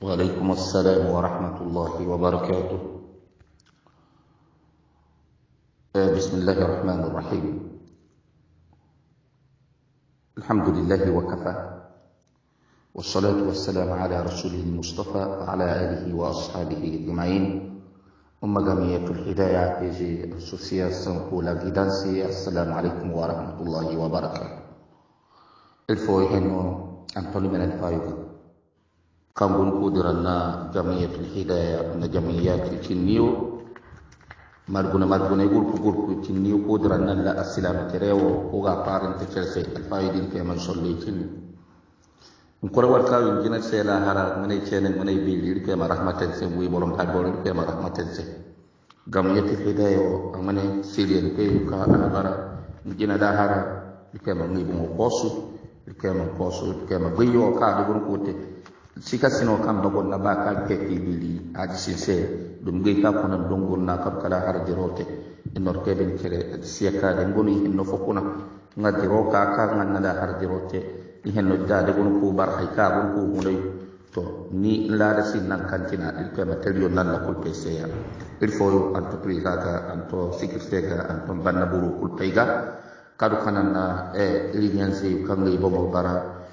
وعليكم السلام ورحمة الله وبركاته. بسم الله الرحمن الرحيم. الحمد لله وكفى، والصلاة والسلام على رسوله المصطفى وعلى آله وأصحابه أجمعين. جمعية الهداية في أسوسياسيون pour la guidance. السلام عليكم ورحمة الله وبركاته. الفوي هنو أنتوني من الفايو kambun kudirana jamiyatul hidayah na jamiyatul cinniyo marguna gurku cinniyo kudirana la aslam terewo ko ga farin ta cerse alfaidin ke man solle cinni in kora warka yin jina sai la hara mane cene mane bilir ke ma rahmatan sai wi borom ta borom ke ma rahmatan sai jamiyatul hidayah mane sirien ke ka hara jina da hara ke ma ngi bu kosu ke ma biyo ka de gurku te sika sino kam dogon na baka ke tibili aji sinse dum gey ka kono dongon na kam kala har dirote inor ke den kere siaka den goni inno fokuna ngadiro ka nganna da har dirote ihenno da de gon ko bar hay ka gon ko hunay to ni la da sin nan kantina il ke material nan la kul pesa il faut entreprise ka anto sikirtega anto banna buru kul payga kadu kanana lignansi kam ngi bobo bara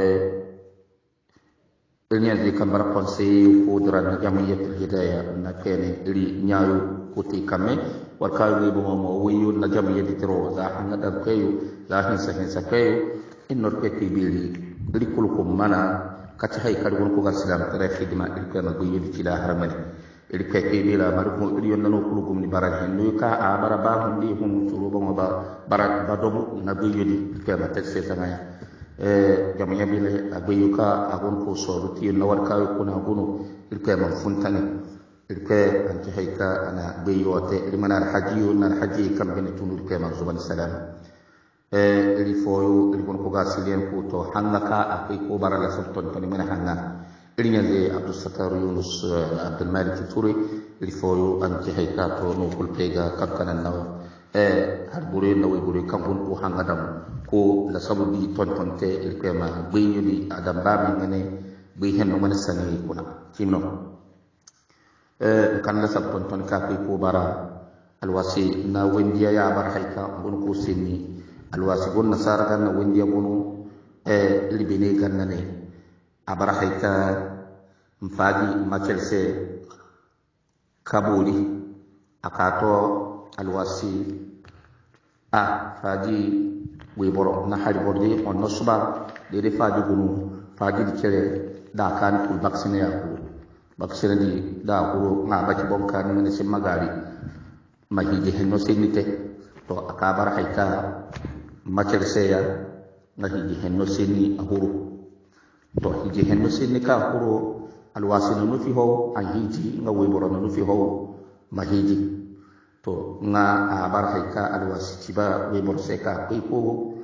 Ini kamar konsei kudran jamiyatul hidayah na kene li nyaayu kuti kame warka wi bo mo wiyu na jamiyati tro za hanga da kayu za hinsa kayu inor ke tibili li kulukum mana kati hay kadun ko gaslam tare khidma il kama guyu ci la harmani il ke tibila marko il yonna no kulukum ni barak nu ka a baraba hundi hum turu bo ba barak ba dobu na guyu di kama tesse sanaya jamiya bile aguyuka agun ko soruti nawar kayo kuna gunu ilke man funtani ilke anti hayka ana biyote liman alhaji na alhaji kam bin tunur ke man zuban salam ili foyu ili gon ko gasilien ko to hangaka akai ko barala sultan tani man hanga ili nyaze abdus satar yunus abdul malik turi ili foyu anti hayka to no kul pega kakkanan naw har bure na way bure kampun ko hanga dam ko la sabu di tontonte il kema gbeñu di adam bami ngene be henno man sani kuna timno kan la sab tonton ka ko bara alwasi na wendiya ya bar hayka gon ko sinni alwasi gon nasara kan na wendiya gonu libene ganane abar hayka mfadi machelse kabuli akato alwasi faji we boro na hari borde on no suba de faji gunu faji di kere da kan kul vaccine ya ko vaccine di da ko na ba ci bon kan ne ci magari mahi je henno senite to akabar hayta macer seya na hi henno senni ahuru to hi henno senni ka huru alwasi no fi ho an hiji nga we boro no fi ho mahiji to nga abar hayka alwasi ciba we bor seka ko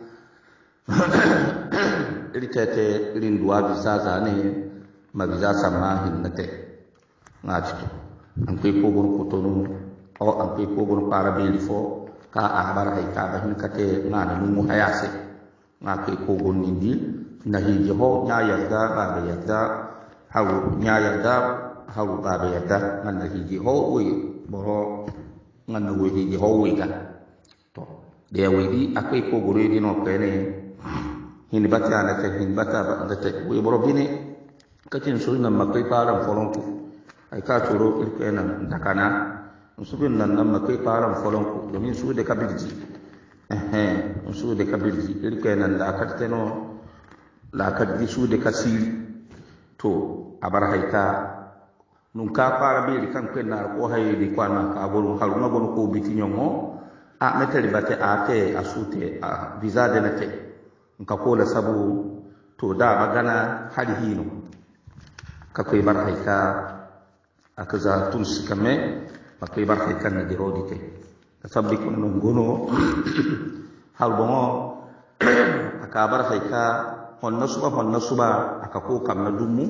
irtete irin duwa bisa zane ma bisa sama hinnate ngati an kai ko gon kotonu o an kai ko gon para beli fo ka abar hayka ba hinkate ngana mu hayase nga kai ko gon nindi na hi ho nya yadda ba yadda hawu nya yadda hawu ba yadda nan hi ho we boro ngana we ho we ga to de we di akai ko gore di no kene hin bata ana te hin bata ba anda te we boro bine katin sunna makai param folonku ay ka turo ilkena dakana musubin nan makai param folonku domin su de kabirji su de kabirji ilkena da kateno la kaddi su de kasiri to abar haita nun ka fara bi kan kenna ko haydi kwana ka gonu haruna gonu ko bitinyomo a meteri bate ate asute a visa de nate nka kola sabu to da magana har hino ka kai bar haika akaza tun sikame akai bar haika na dirodite sabbi kun non gono hal bongo aka bar haika honna suba aka ko kam na dummu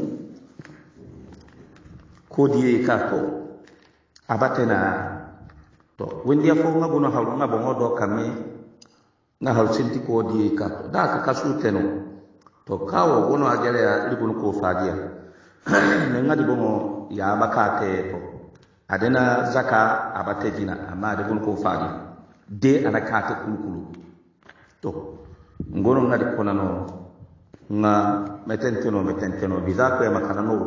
ko diye ka ko abatena to wendi afo ngabuno halu ngabongo do kame na hal sinti ko di ka da ka kasu teno to kawo gono agere ya libun ko fadia ne ngadi bongo ya bakate to adena zaka abate jina amma de gon ko faali de ana kate kulkulu to ngono ngadi konano nga metenteno biza ko ya makana no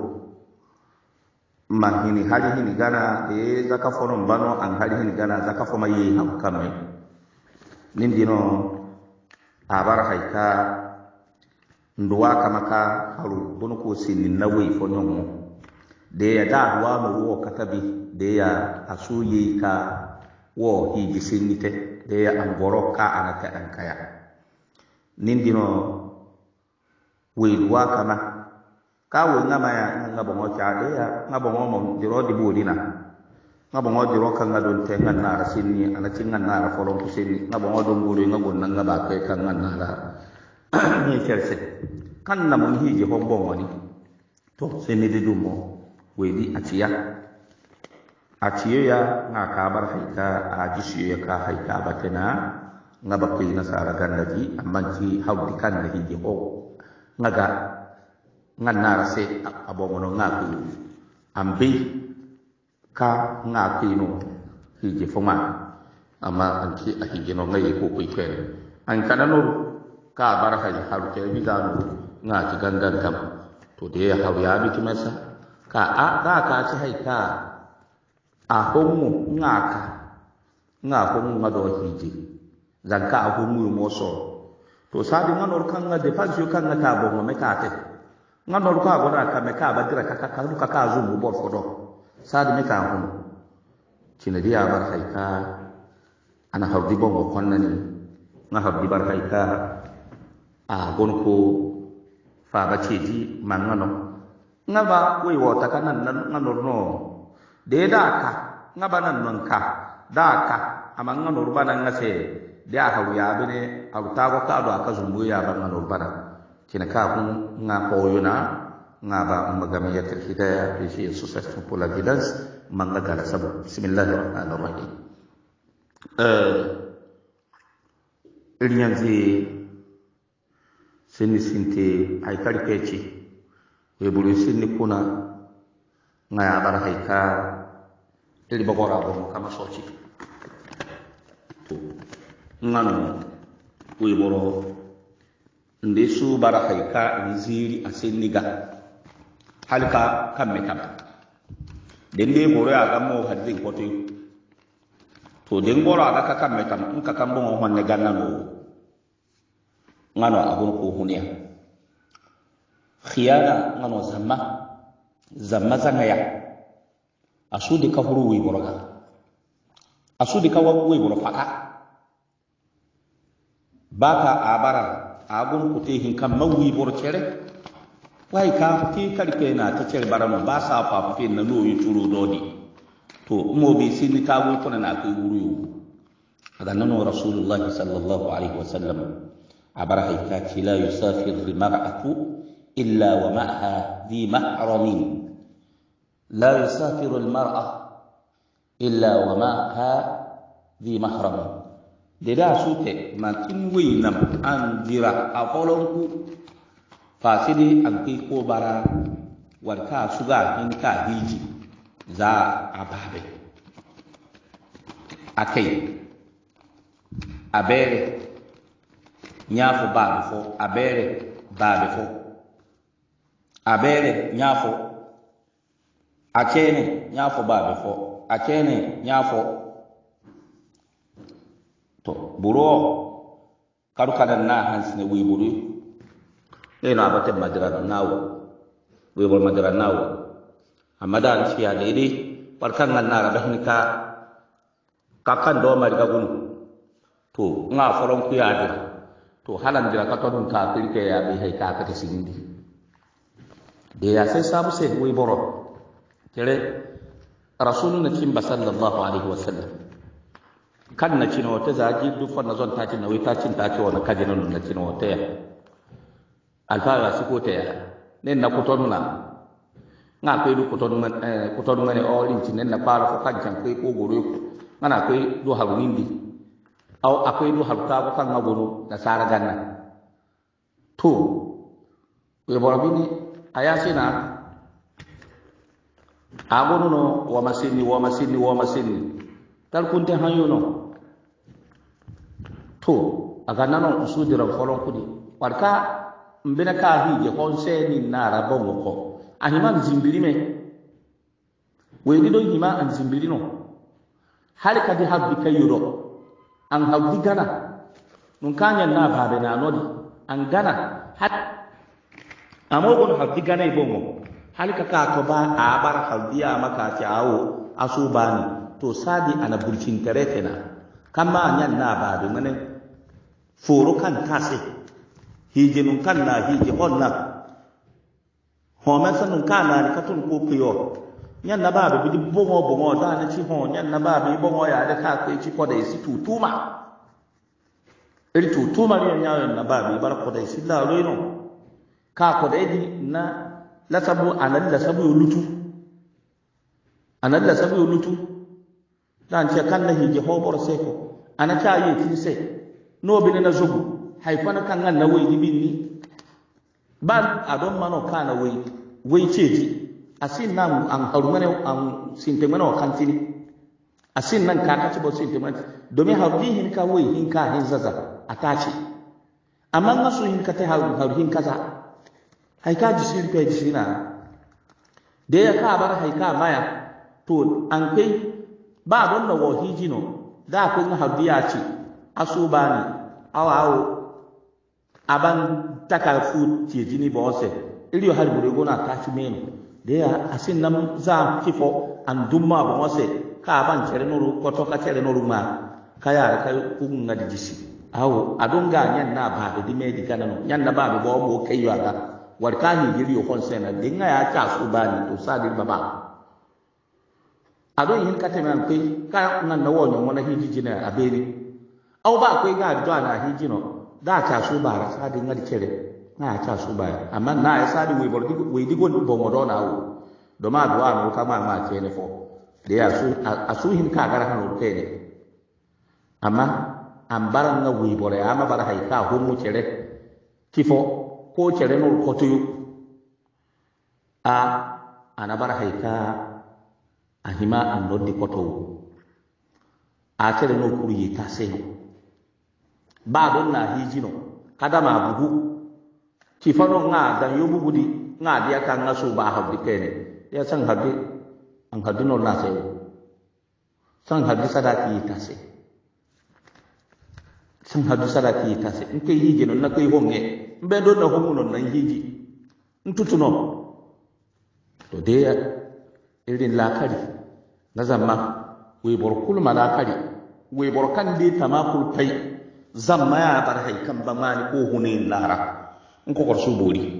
mahini hali hini gana e zaka fono mbano an hali hini gana zaka fo mayi hakame nindino abara haika nduwa kamaka haru bunu ko sini nawe fo nyongo de ya da wa mu wo katabi de ya asuyi ka wo hiji sinite de ya amboro ka anata ankaya nindino wewa kama kawe ngama ya ngabongo cha de ya ngabongo mo diro di budina ngabongo diro kan ngadon te nganna ra sinni ana cingan na ra folon ko sinni ngabongo don buru ngagon na ngaba ke kan nganna ra ni kerse kan na mun hiji hombongo ni to sinni de dumo wedi atiya ya ngaka bar haika ajisi ya ka haika batena ngaba ke na sara gandaji amman ci hawdi kan na hiji ho ngaga nganna se abomono ngaku ambi ka ngaku no hiji foma ama anki a hiji no ngai ko ko kere an kana no ka bar haji haru ke bi da no ngaki gangan kam to de haru ya bi kimasa ka a da ka ci haika a homu ngaka ngado hiji zanka a homu mo so to sadi nganor kan nga defasio kan nga tabo mo mekate nganor ka gona ka meka badira ka ka zumu bor fodo sadi meka hon cine dia bar haika ana hawdi bongo konnani nga hawdi bar haika a gonko fa ba ceji mangano nga ba we wota kanan nganor no de daka nga banan non ka daka amanga nor banan nga se dia hawu ya bene abu tago ka do aka zumbu ya ban no bara kina ka kun nga koyuna nga ba magamiyatul hidayah fi shi association pour la guidance manga gala sabu bismillahir rahmanir rahim iriyanzi sinni sinte ay karikeci we bulu sinni kuna nga ya bar haika ili bagora bo kama soci ngano wiboro ndesu bara haika nziri aseniga halka kamme kam dende boro aga mo hadin koto to den boro aga ka kamme kam in ka kambo mo honne gannano ngano agun ko hunya khiyana ngano zamma zangaya asudi ka huru wiboro ga asudi ka wiboro faka baka abara agun kutehin kan mawi borcere wai ka ti karke na ta cere barano ba sa fa fe na no yuturu dodi to mo be sini ta gun kuna na kai wuru daga nan rasulullahi sallallahu alaihi wasallam abara haika ci la yusafir al mar'atu illa wa ma'aha dhi mahramin la yusafiru al mar'a illa wa ma'aha dhi mahramin de da sute makin winam an dira a folonku fasidi an kai ko bara warka suga in ka hiji za a babe akai abere nyafo babe fo abere babe fo abere nyafo akene nyafo babe fo akene nyafo to buro karu kadan na hansine wi buru ina abate madra nawo wi bol madra nawo amada siya de parkan na rahnika kakan do mari gagunu to nga foron ku ya to halan dira ka todun ka kirke ya bi hay ka ka sindi de ya sai sabu sai wi boro tere rasuluna kimba sallallahu alaihi wasallam kan na cino ta zaji duk fa na zon ta cin na wai ta cin ta ce wannan kaje nan na cino ta ya alfara su ko ta ya ne na kutonu na nga kai du kutonu ne o rin cin na fara ko kan can kai ko goro ngana kai du harunindi au akwai du harta ko kan ngaboro da sara ganna to we borobini ayasina agono no wa masini tal kunte hanyo no to aga nano usudira folon kudi warka mbena ka hije konse ni nara bongo ko ahima zimbiri me wedi do hima an zimbiri no hali kadi habbi kayuro an habbi gana nun kanya na babe na nodi an gana hat amogon habbi gana bongo hali kaka to ba a bar habbiya maka ci awo asubani to sadi ana burcin teretena kama nyan na babe ngane foro kan tase hije nun kan na hije honna homa sanun kana ni katun ko piyo nyan na babe bi bongo da na ci hon nyan na babe bongo ya da ka kai ci ko da isi tutuma iri tutuma ne nyawo na babe bar ko da isi la roino ka ko da di na la sabu anan la sabu lutu dan ce kan na hije ho bor seko ana ta yi tin se no bi na zugu haifana kan nan na wai binni ban adon mano kana wai ceji asin nan an harumane an sinte mana kantini asin nan ka kaci bo sinte mana domin harbi hin ka wai hin ka hin zaza ataci amma nasu hin ka ta harbi hin kaza haika ji sin pe ji na da ya ka bar haika maya to an kai ba don da wahiji no da kun harbi ya ci asubani awo aban takarfu tijini bose iliyo har bure gona ta ci meno da ya asin nan za kifo an dumma bose ka ban cere noru koto ka cere noru ma kaya ka kun na dijisi awo adonga nyan na ba de me di kanano nyan na ba bo mo kayo aga warkani giriyo konsena dinga ya ta su bani to sadi baba adon yin kate man kai ka nan na wonyo mona hiji na abeni aw ba kai ga do na hiji no da ta su bara sadi ngadi cere na ta su bara amma na ya sadi we digo bo mo na wo do ma do anu kama ma ce ne fo da ya su asuhin ka gara hanu tene amma an baran na we bore amma bara hay ka ho mu cere kifo ko cere no ko tuyu ana bara hay ka ahima an doddi ko to a cere no kuri ta seno ba don na hijino kada ma bugu kifano nga dan yobu gudi nga dia kan na so ba habbi kene ya san habbi an hadino na sai san habbi sadaki ta sai san habbi sadaki ta sai in kai hiji non na kai honge mbe don na hongu non nan hiji ntutuno to de irin lakari na zamma we bor kul malakari we bor kan de tamakul kai zamma ya bar hay kan ba mani ko hunin lara nko korsu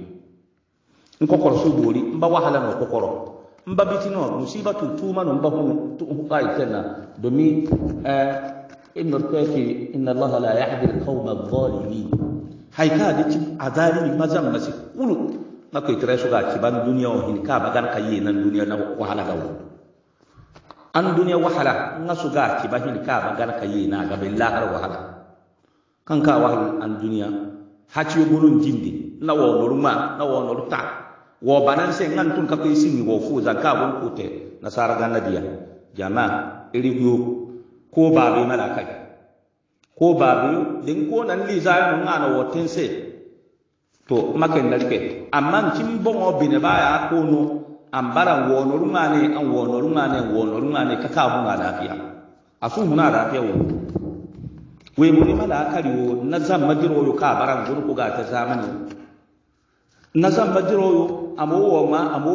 bori mba wahala no kokoro mba bitino musibatu tuma no mba hunu kai tena domi inna kafi inna allaha la yahdi alqawma adh-dhalimin hay ka de ci azali mazam masi kulu na ko tire su ga ci ban duniya o hin ka bagan kayi nan duniya na wahala gawo an duniya wahala ngasu ga ci ba hin ka bagan kayi na ga billahi wahala kan ka wahal an duniya haci gurun jindi na wo noruma na wo norta wo banan se ngan tun ka kai sini wo fu zanka bon kote na sara ganna dia jama irigo ko babe malaka ko babe din ko nan li za mun ngana wo tense to maken dalke amma cin bon o bine baya ko no ambara wo noruma ne ka ka bunga lafiya asu muna lafiya wo we muri mala kariwo na zamma diroyo ka baran gurku ga ta zamani na zamma diroyo amowo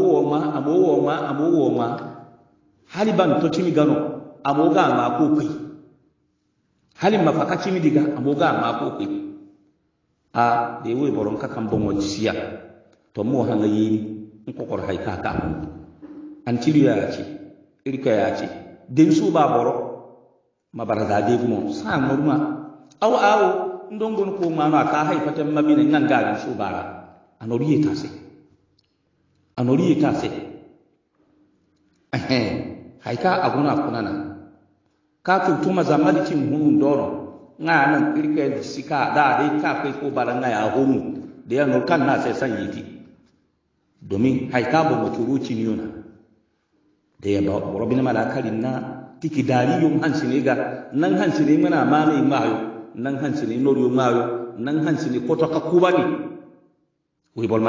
ma haliban to timi gano amoga ma ko kai halin mafaka timi diga amoga ma ko kai a de we boron ka kan bon wajisiya to mo hanga yini ko kor hay ka an tiriya ci irka ya ci den su ba boro mabaraza de mo sa norma aw ndongon ko mano aka hay fatam mabine nganga su bara anoriye tase haika aguna kunana ka tutuma zamali cin hunun dono ngana kirke sika da dai ka kai ko bara ngaya homu da ya no kan na sai san yiti domin haika bo muturuci niuna de ya ba robina malakari na tiki dari yung hansini ga nan hansini mana mani mayo nan hansini noriyo mayo nan hansini koto ka kubani wi bol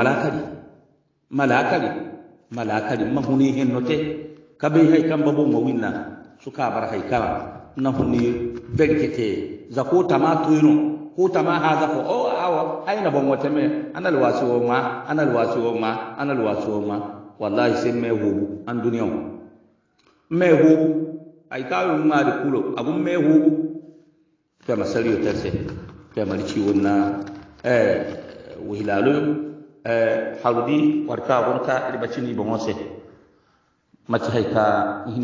malakari mahuni hen note kabe hay kamba bo mo winna suka bar hay kala na huni benkete zako tamatu yino ko tama haza ko o awa aina bon wata me anal wasu ma wallahi sai me hu an duniya me hu ay kawo ma de kulo abun me hu fa masariyo tarse fa malci wonna wilalu haludi warka wonka ribacini bon wose maci hayka hini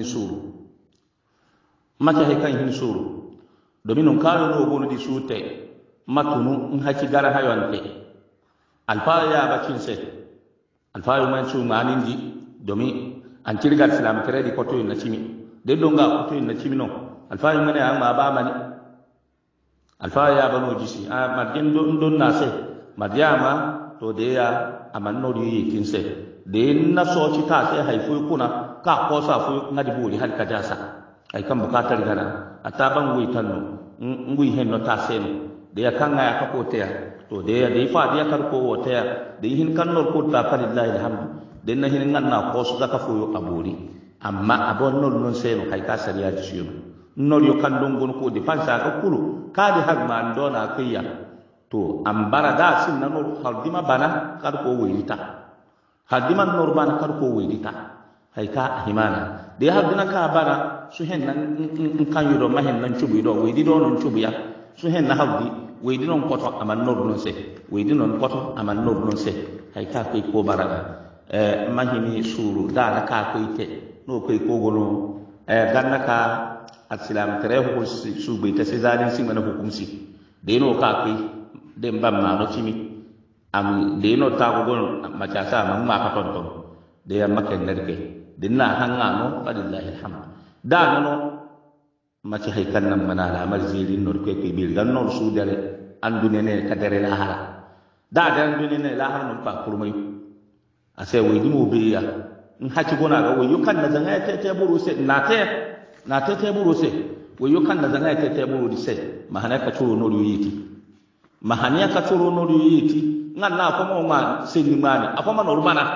suru domin on kawo no gonu di sute matunu in haki gara hayonte alfa ya bacin se alfa yu man su manin di domin an kirga islam kare di koto na cimi de donga koto na cimi no alfa yu mane an ma ba mani alfa ya bano jisi a marjin don na se maryama to de ya amanno di yikin se de na so ci ta se haifu kuna ka ko sa fu ngadi buri har ka jasa ai kan bukatar gana ataban wi tanno ngui hen no ta se no de ya kanga ya ka kote ya to de ya de fa de ya kar ko wote ya de hin kan nor ko ta falillahi alhamdu de na hin ngan na ko su zaka fuyo aburi amma abon non non se no kai ka sariya ji shi nor yo kan don gon ko de fansa ka kulu ka de har ma ndona kayya to ambara da sin na nor haldima bana kar ko weyita haldima nor bana kar ko weyita hay ka himana de haldina ka bana su hen nan kan yuro ma hen nan chubu do weydi do non chubu ya su hen na hawdi weydi non koto aman nor non se weydi non koto aman nor non se hay ka ko baraga mahimi suru da na ka ko ite no ko gono ganna ka asilam tere ko su be ta se zalin sin mana hukumsi de no ka ko de mbam ma no chimi am de no ta ko gono ma cha sa ma ka ton de ya maken nerke dinna hanga no walillahi alhamd da no maci haykan nan mana la marzirin nor ko bil gan nor su dare andune ne kadare la hala da andune ne la hala non pa kurmai ase wi dimo biya in haci gona ga wayo kan da zanga te buru se na te buru se wayo kan da zanga te buru di se mahana ka churu nor yiti mahania ka churu nor yiti ngan na ko mo ma sin mani apa ma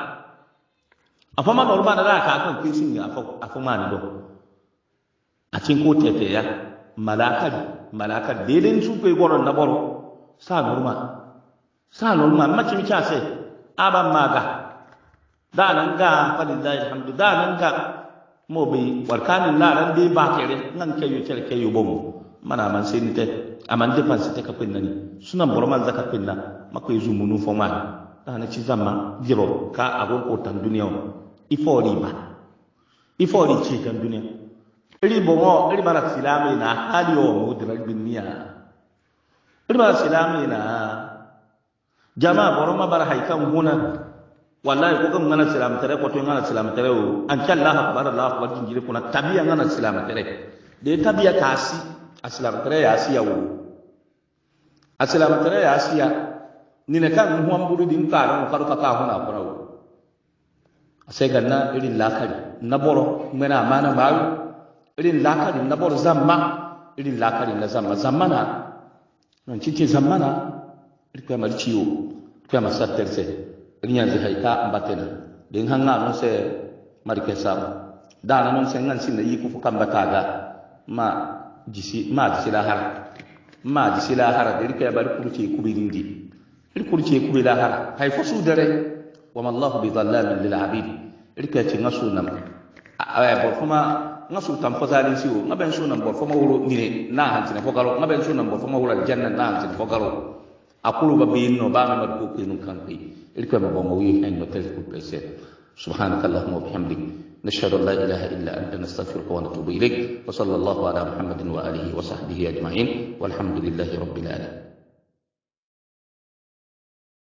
normana da ka kan kisin ya afa mani do a cikin ko tete ya malaka deden su kai goron na boro sa norma mace mi cha sai aban maga da nan ga falillahi alhamdu da nan ga mo bi warkanin la ran dai ba kere nan kai yo tere kai yo bomo mana man sai ni te aman de fan te ka pinna ni sunan boro man zaka pinna mako yuzu munu fo ma da na ci zamma jiro ka agon ko tan duniya ifori ci kan duniya iri bongo iri bara silami na hali o mudra binniya iri bara silami na jama boroma bara haikan huna wallahi ko kan ngana silam tere ko to ngana silam tere o an Allah akbar jinjire kuna tabiya ngana silam tere de tabiya kasi asilam tere ya siya wo asilam tere ya siya ni ne kan huamburu din karan karu ka huna korawo sai ganna irin lakari na boro mena amana bayu irin lakari na bor zamma irin lakari na zammana non cikin zammana irka mal ciwo irka masatterse irin yanzu haika ambatena din hanga non se marke sam dana non se ngan sin yi ku fukan bataga ma jisi la hara irka bar kurci kubirindi kurci kubila hara hay fosu dare wa mallahu bi dhallamin lil abid irka ci ngasunam bor kuma ngasu tam fazalin siwo ngaben sunan bor fama wuro ngire na hansine fogalo ngaben sunan bor fama wuro janna na hansine fogalo akulu babino ba ma ko ko nun kan kai irko ma bongo wi en no telku pese subhanakallahumma wa bihamdik nashhadu an la ilaha illa anta nastaghfiruka wa natubu ilayk wa sallallahu ala muhammadin wa alihi wa sahbihi ajma'in walhamdulillahi rabbil alamin